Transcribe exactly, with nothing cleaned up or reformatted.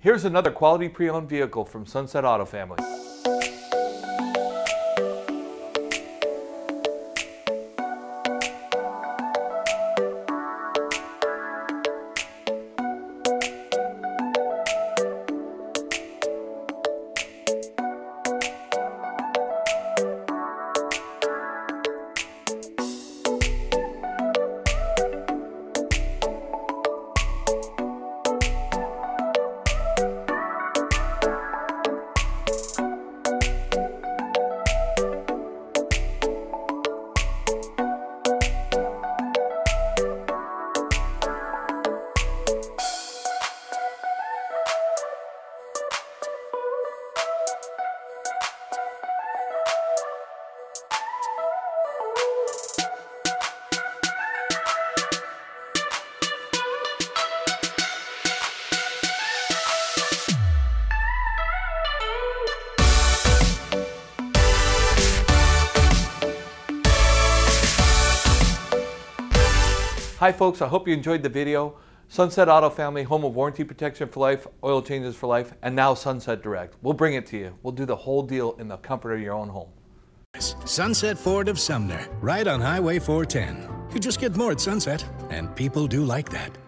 Here's another quality pre-owned vehicle from Sunset Auto Family. Hi folks, I hope you enjoyed the video. Sunset Auto Family, home of warranty protection for life, oil changes for life, and now Sunset Direct. We'll bring it to you. We'll do the whole deal in the comfort of your own home. Sunset Ford of Sumner, right on Highway four ten. You just get more at Sunset, and people do like that.